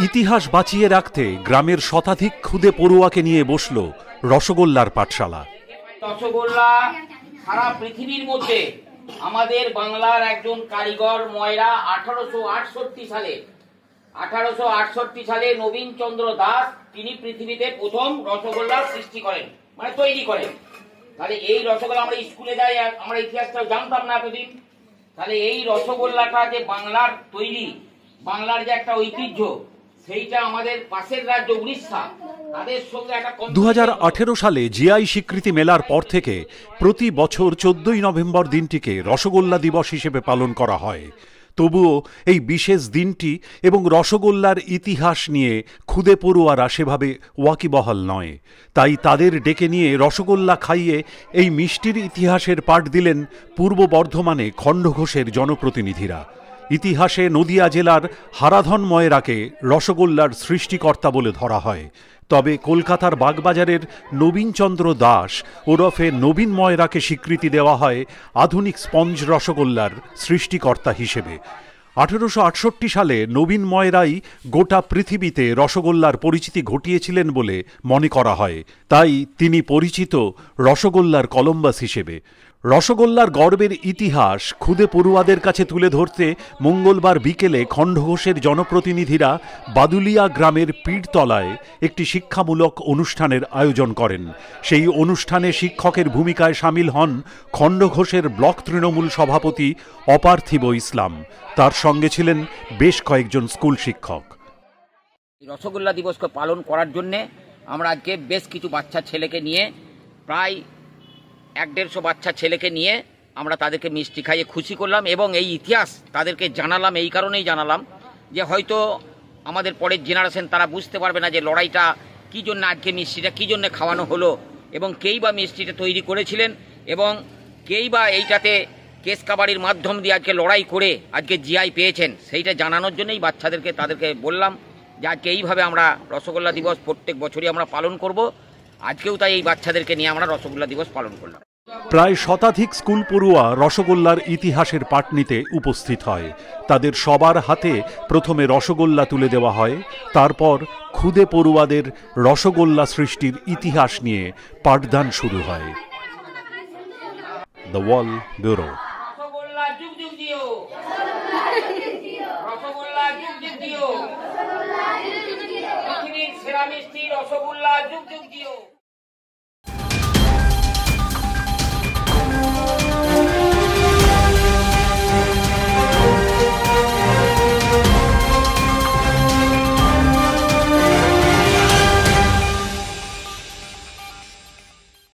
ইতিহাস বাঁচিয়ে রাখতে গ্রামের শতাধিক ক্ষুদে পড়ুয়াকে নিয়ে বসল রসগোল্লার পাঠশালা। রসগোল্লা সারা পৃথিবীর মধ্যে আমাদের বাংলার একজন কারিগর ময়রা 1868 সালে নবীন চন্দ্র দাস তিনি পৃথিবীতে প্রথম রসগোল্লা সৃষ্টি করেন, মানে তৈরি করেন। তাহলে এই রসগোল্লা আমরা স্কুলে যাই, আমরা ইতিহাসটা জানতাম না এতদিন। তাহলে এই রসগোল্লাটা যে বাংলার তৈরি, বাংলার যে একটা ঐতিহ্য, সেইটা আমাদের পাশের রাজ্য উড়িষ্যা তাদের সঙ্গে একটা 2018 সালে জিআই স্বীকৃতি মেলার পর থেকে প্রতি বছর 14ই নভেম্বর দিনটিকে রসগোল্লা দিবস হিসেবে পালন করা হয়। তবুও এই বিশেষ দিনটি এবং রসগোল্লার ইতিহাস নিয়ে ক্ষুদে পড়ুয়ারা সেভাবে ওয়াকিবহাল নয়। তাই তাদের ডেকে নিয়ে রসগোল্লা খাইয়ে এই মিষ্টির ইতিহাসের পাঠ দিলেন পূর্ব বর্ধমানে খণ্ডঘোষের জনপ্রতিনিধিরা। ইতিহাসে নদিয়া জেলার হারাধন ময়রাকে রসগোল্লার সৃষ্টিকর্তা বলে ধরা হয়। তবে কলকাতার বাগবাজারের নবীনচন্দ্র দাস ওরফে নবীন ময়রাকে স্বীকৃতি দেওয়া হয় আধুনিক স্পঞ্জ রসগোল্লার সৃষ্টিকর্তা হিসেবে। 1868 সালে নবীন ময়রাই গোটা পৃথিবীতে রসগোল্লার পরিচিতি ঘটিয়েছিলেন বলে মনে করা হয়। তাই তিনি পরিচিত রসগোল্লার কলম্বাস হিসেবে। রসগোল্লার গর্বের ইতিহাস ক্ষুদে পড়ুয়াদের কাছে তুলে ধরতে মঙ্গলবার বিকেলে খণ্ডঘোষের জনপ্রতিনিধিরা বাদুলিয়া গ্রামের পীরতলায় একটি শিক্ষামূলক অনুষ্ঠানের আয়োজন করেন। সেই অনুষ্ঠানে শিক্ষকের ভূমিকায় সামিল হন খণ্ডঘোষের ব্লক তৃণমূল সভাপতি অপার্থিব ইসলাম। তার সঙ্গে ছিলেন বেশ কয়েকজন স্কুল শিক্ষক। রসগোল্লা দিবসকে পালন করার জন্যে আমরা আজকে বেশ কিছু বাচ্চা ছেলেকে নিয়ে, প্রায় 150 বাচ্চা ছেলেকে নিয়ে আমরা তাদেরকে মিষ্টি খাইয়ে খুশি করলাম এবং এই ইতিহাস তাদেরকে জানালাম। এই কারণেই জানালাম যে হয়তো আমাদের পরের জেনারেশন তারা বুঝতে পারবে না যে লড়াইটা কী জন্য, আজকে মিষ্টিটা কী জন্য খাওয়ানো হলো এবং কেই বা মিষ্টিটা তৈরি করেছিলেন এবং কেই বা এইটাতে কেস কাবাডির মাধ্যম দিয়ে আজকে লড়াই করে আজকে জিআই পেয়েছেন, সেইটা জানানোর জন্যই বাচ্চাদেরকে তাদেরকে বললাম যে আজকে এইভাবে আমরা রসগোল্লা দিবস প্রত্যেক বছরই আমরা পালন করব। আজকেও তাই এই বাচ্চাদেরকে নিয়ে আমরা রসগোল্লা দিবস পালন করলাম। প্রায় শতাধিক স্কুল পড়ুয়া রসগোল্লার ইতিহাসের পাঠ নিতে উপস্থিত হয়। তাদের সবার হাতে প্রথমে রসগোল্লা তুলে দেওয়া হয়, তারপর ক্ষুদে পড়ুয়াদের রসগোল্লা সৃষ্টির ইতিহাস নিয়ে পাঠদান শুরু হয়। The wall bureau. রসগোল্লা যুগ যুগ দিও, রসগোল্লা যুগ যুগ দিও, পৃথিবীর সেরা মিষ্টি রসগোল্লা যুগ যুগ দিও।